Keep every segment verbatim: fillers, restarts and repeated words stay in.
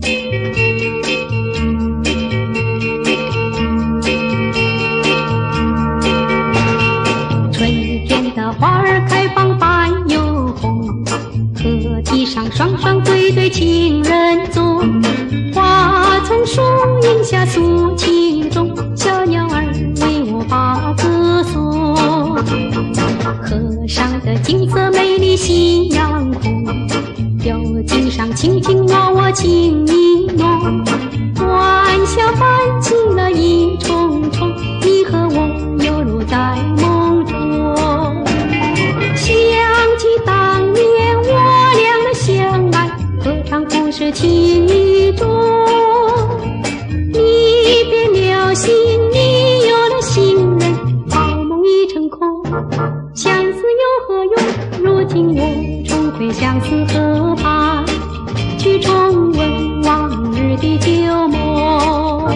春天的花儿开放瓣又红，河堤上双双对对情人踪。花丛树荫下诉情衷，小鸟儿为我把歌颂。河上的景色美丽夕阳红，柳茎上卿卿我我情意浓。晚霞泛起了一重重，你和我犹如在梦中。想起当年我俩的相爱，何尝不是情意重。你变了心，你有了新人，好梦已成空。相思有何用？如今我重回相思河畔，去重温往日的旧梦。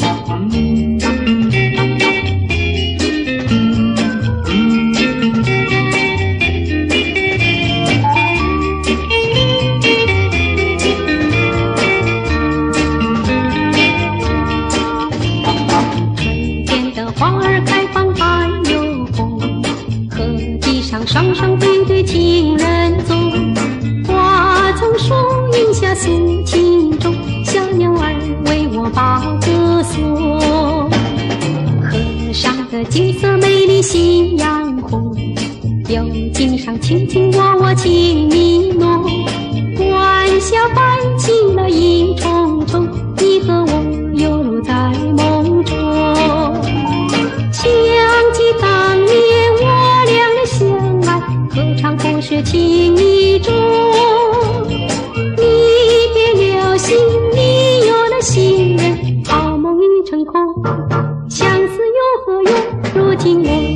春天的花儿开放瓣又红，河堤上双双对对情人踪。花丛树荫下诉情衷，小鸟儿为我把歌颂。河上的景色美丽夕阳红，柳茎上卿卿我我情意浓。晚霞泛起了一重重，你和我犹如在梦中。想起当年我俩的相爱，何尝不是情意重。你变了心，你有了新人，好梦已成空。相思有何用？如今我